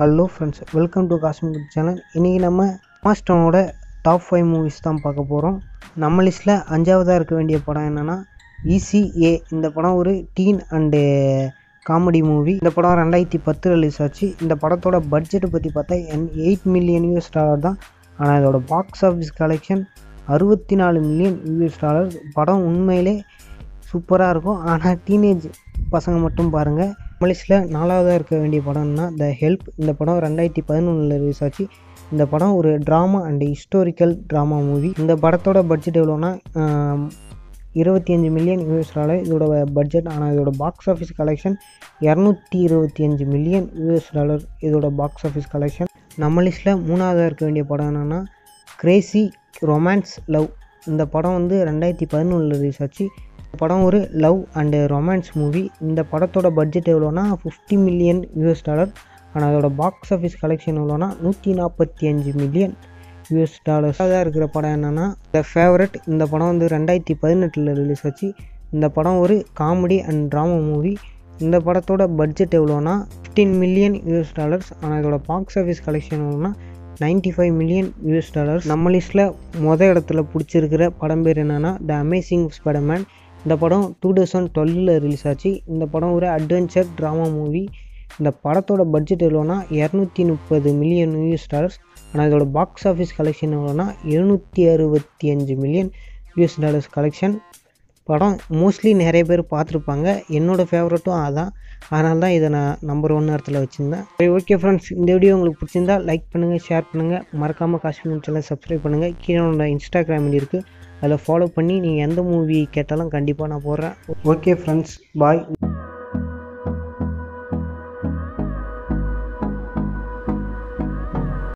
Hello friends, welcome to cosmic channel. இன்றைக்கி நம்ம மாஸ்டனோட top 5 movies தான் பார்க்க போகிறோம். நம்ம லிஸ்ட்டில் 5ஆவதாக இருக்க வேண்டிய படம் என்னென்னா ECA. இந்த படம் ஒரு டீன் அண்டு காமெடி மூவி. இந்த படம் 2010 ரிலீஸ் ஆச்சு. இந்த படத்தோட பட்ஜெட்டை பற்றி பார்த்தா $8 மில்லியன் தான். ஆனால் இதோட பாக்ஸ் ஆஃபீஸ் கலெக்ஷன் $64 மில்லியன். படம் உண்மையிலே சூப்பராக இருக்கும். ஆனால் டீனேஜ் பசங்க மட்டும் பாருங்கள். லிஸ்ட்டில் 4ஆவதாக இருக்க வேண்டிய படம்னா த ஹெல்ப். இந்த படம் 2011 ரிலீஸ் ஆச்சு. இந்த படம் ஒரு drama and historical drama movie. இந்த படத்தோட பட்ஜெட் எவ்வளோனா $25 மில்லியன் இதோட பட்ஜெட். ஆனால் இதோட பாக்ஸ் ஆஃபீஸ் கலெக்ஷன் $225 மில்லியன் இதோட பாக்ஸ் ஆஃபீஸ் கலெக்ஷன். நம்ம லிஸ்ட்டில் 3ஆவதாக இருக்க வேண்டிய படம் என்னென்னா கிரேசி ரொமான்ஸ் லவ். இந்த படம் 2011 ரிலீஸ் ஆச்சு. படம் ஒரு லவ் அண்டு ரொமான்ஸ் மூவி. இந்த படத்தோட பட்ஜெட் எவ்வளோனா $50 மில்லியன். ஆனால் அதோட பாக்ஸ் ஆஃபீஸ் கலெக்ஷன் எவ்வளோனா $145 மில்லியன். தான் இருக்கிற படம் என்னென்னா த ஃபேவரட். இந்த படம் 2018 ரிலீஸ் ஆச்சு. இந்த படம் ஒரு காமெடி அண்ட் ட்ராமா மூவி. இந்த படத்தோட பட்ஜெட் எவ்வளோனா $15 மில்லியன். ஆனால் இதோட பாக்ஸ் ஆஃபீஸ் கலெக்ஷன் எவ்வளோனா $95 மில்லியன். நம்ம லிஸ்ட்டில் இடத்துல பிடிச்சிருக்கிற படம் பேர் என்னென்னா த அமேசிங் ஸ்பைடர்மேன். இந்த படம் 2012 ரிலீஸ் ஆச்சு. இந்த படம் ஒரு அட்வென்ச்சர் ட்ராமா மூவி. இந்த படத்தோட பட்ஜெட் எவ்வளோனா $230 மில்லியன். ஆனால் இதோட பாக்ஸ் ஆஃபீஸ் கலெக்ஷன் எவ்வளோனா $765 மில்லியன் கலெக்ஷன். படம் மோஸ்ட்லி நிறைய பேர் பார்த்துருப்பாங்க. என்னோடய ஃபேவரட்டும் அதான். அதனால தான் இதை நான் நம்பர் 1 இடத்துல வச்சுருந்தேன். ஓகே ஃப்ரெண்ட்ஸ், இந்த வீடியோ உங்களுக்கு பிடிச்சிருந்தா லைக் பண்ணுங்கள், ஷேர் பண்ணுங்கள். மறக்காமல் காஸ்மிக் சேனல் சப்ஸ்கிரைப் பண்ணுங்கள். கீழே இன்ஸ்டாகிராம் ஐடி இருக்குது, அதில் ஃபாலோ பண்ணி நீங்கள் எந்த மூவி கேட்டாலும் கண்டிப்பாக நான் போடுறேன். ஓகே ஃப்ரெண்ட்ஸ், பாய்.